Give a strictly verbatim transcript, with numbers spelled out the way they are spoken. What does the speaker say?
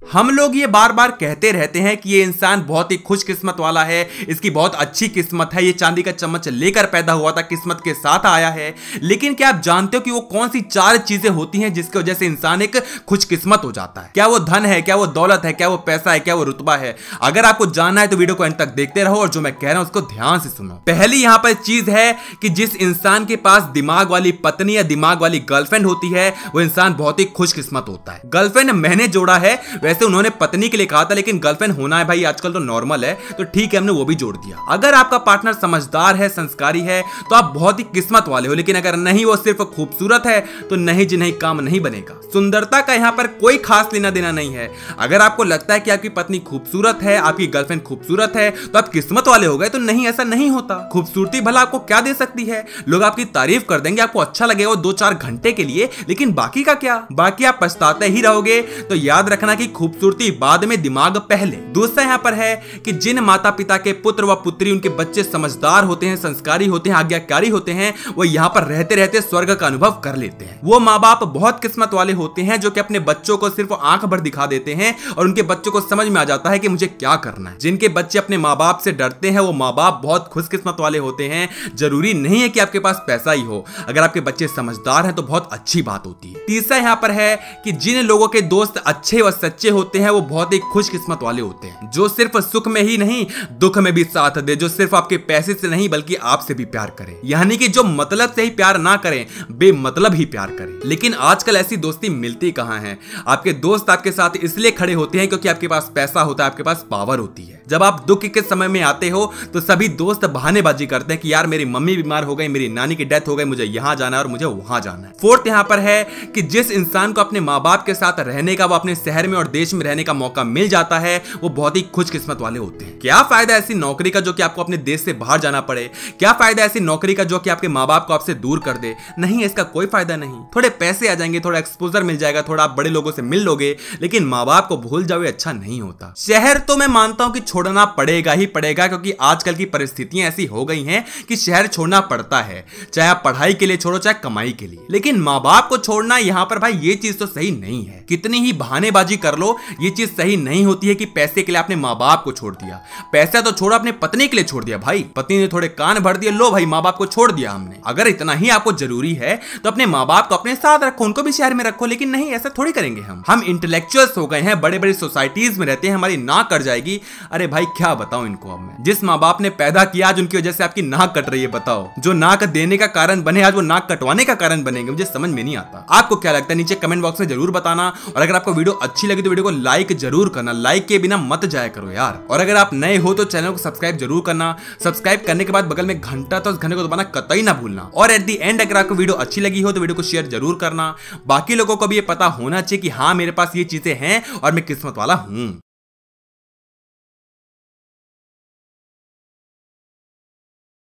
हम लोग ये बार बार कहते रहते हैं कि ये इंसान बहुत ही खुशकिस्मत वाला है, इसकी बहुत अच्छी किस्मत है, ये चांदी का चम्मच लेकर पैदा हुआ था, किस्मत के साथ आया है। लेकिन क्या आप जानते हो कि वो कौन सी चार चीजें होती हैं जिसकी वजह से इंसान एक खुशकिस्मत हो जाता है? क्या वो धन है, क्या वो दौलत है, क्या वो पैसा है, क्या वो रुतबा है? अगर आपको जानना है तो वीडियो को अंत तक देखते रहो और जो मैं कह रहा हूं उसको ध्यान से सुनो। पहली यहां पर चीज है कि जिस इंसान के पास दिमाग वाली पत्नी या दिमाग वाली गर्लफ्रेंड होती है वो इंसान बहुत ही खुशकिस्मत होता है। गर्लफ्रेंड मैंने जोड़ा है, वैसे उन्होंने पत्नी के लिए कहा था, लेकिन गर्लफ्रेंड होना है भाई आजकल तो नॉर्मल है, तो ठीक है हमने वो भी जोड़ दिया। अगर आपका पार्टनर समझदार है, संस्कारी है तो आप बहुत ही किस्मत वाले हो, लेकिन अगर नहीं, वो सिर्फ खूबसूरत है तो नहीं जी नहीं, काम नहीं बनेगा। सुंदरता का यहां पर कोई खास लेना देना नहीं है। अगर आपको लगता है कि आपकी पत्नी खूबसूरत है, आपकी गर्लफ्रेंड खूबसूरत है तो आप किस्मत वाले हो गए, तो नहीं, ऐसा नहीं होता। खूबसूरती भला आपको क्या दे सकती है? लोग आपकी तारीफ कर देंगे, आपको अच्छा लगेगा दो चार घंटे के लिए, लेकिन बाकी का क्या? बाकी आप पछताते ही रहोगे। तो याद रखना कि खूबसूरती बाद में, दिमाग पहले। दूसरा यहां पर है कि जिन माता पिता के पुत्र व पुत्री, उनके बच्चे समझदार होते हैं, संस्कारी होते हैं, आज्ञाकारी होते हैं, वो यहां पर रहते रहते स्वर्ग का अनुभव कर लेते हैं। वो माँ बाप बहुत किस्मत वाले होते हैं जो कि अपने बच्चों को सिर्फ आंख भर दिखा देते हैं और उनके बच्चों को समझ में आ जाता है कि मुझे क्या करना है। जिनके बच्चे अपने माँ बाप से डरते हैं वो माँ बाप बहुत खुशकिस्मत वाले होते हैं। जरूरी नहीं है कि आपके पास पैसा ही हो, अगर आपके बच्चे समझदार हैं तो बहुत अच्छी बात होती है। तीसरा यहां पर है कि जिन लोगों के दोस्त अच्छे व सच्चे होते हैं वो बहुत ही खुशकिस्मत वाले होते हैं, जो सिर्फ सुख में ही नहीं दुख में भी साथ दे, जो सिर्फ आपके पैसे से नहीं बल्कि आपसे भी प्यार करे, यानी कि जो मतलब से ही प्यार ना करें, बेमतलब ही प्यार करें। लेकिन आजकल ऐसी दोस्ती मिलती कहां है? आपके दोस्त आपके साथ इसलिए खड़े होते हैं क्योंकि आपके पास पैसा होता है, आपके पास पावर होती है। जब आप दुख के समय में आते हो तो सभी दोस्त बहानेबाजी करते हैं कि यार मेरी मम्मी बीमार हो गई, मेरी नानी की डेथ हो गई, मुझे यहां जाना है और मुझे वहां जाना है। फोर्थ यहां पर है कि जिस इंसान को अपने माँ बाप के साथ रहने का, वो अपने शहर में और देश में रहने का मौका मिल जाता है, वो बहुत ही खुशकिस्मत वाले होते हैं। क्या फायदा ऐसी नौकरी का जो कि आपको अपने देश से बाहर जाना पड़े? क्या फायदा ऐसी नौकरी का जो कि आपके माँ बाप को आपसे दूर कर दे? नहीं, इसका कोई फायदा नहीं। थोड़े पैसे आ जाएंगे, थोड़ा एक्सपोजर मिल जाएगा, थोड़ा आप बड़े लोगों से मिल लोगे, लेकिन माँ बाप को भूल जाओ, अच्छा नहीं होता। शहर तो मैं मानता हूं कि छोड़ना पड़ेगा ही पड़ेगा, क्योंकि आजकल की परिस्थितियां ऐसी हो गई हैं कि शहर छोड़ना पड़ता है, चाहे आप पढ़ाई के लिए छोड़ो, चाहे कमाई के लिए। लेकिन माँ बाप को छोड़ना यहां पर भाई ये चीज तो सही नहीं है। कितनी ही बहानेबाजी कर लो, ये चीज सही नहीं होती है कि पैसे के लिए आपने माँ बाप को छोड़ दिया। पैसा तो छोड़ो, अपने पत्नी के लिए छोड़ दिया। भाई पत्नी ने थोड़े कान भर दिए, लो भाई माँ बाप को छोड़ दिया हमने। अगर इतना ही आपको जरूरी है तो अपने माँ बाप को अपने साथ रखो, उनको भी शहर में रखो, लेकिन नहीं, ऐसा थोड़ी करेंगे हम। हम इंटेलेक्चुअल्स हो गए हैं, बड़े बड़े सोसाइटीज में रहते हैं, हमारी नाक कट जाएगी। अरे भाई क्या बताऊं इनको अब मैं। जिस माँ बाप ने पैदा किया आज उनकी वजह से आपकी नाक कट रही है, बताओ। जो नाक देने का कारण बने आज वो नाक कटवाने का कारण बनेंगे, मुझे समझ में नहीं आता। आपको क्या लगता है नीचे कमेंट बॉक्स में जरूर बताना। और अगर आपको वीडियो अच्छी लगी तो वीडियो को लाइक जरूर करना, लाइक के बिना मत जाया करो यार। और अगर आप नए हो तो चैनल को सब्सक्राइब जरूर करना। सब्सक्राइब करने के बाद बगल में घंटा, तो उस घंटे को दबाना कतई ना भूलना। और एट दी एंड अगर आपको वीडियो अच्छी लगी हो तो वीडियो को शेयर जरूर करना। बाकी लोगों को भी ये पता होना चाहिए कि हाँ मेरे पास ये चीजें हैं और मैं किस्मत वाला हूं।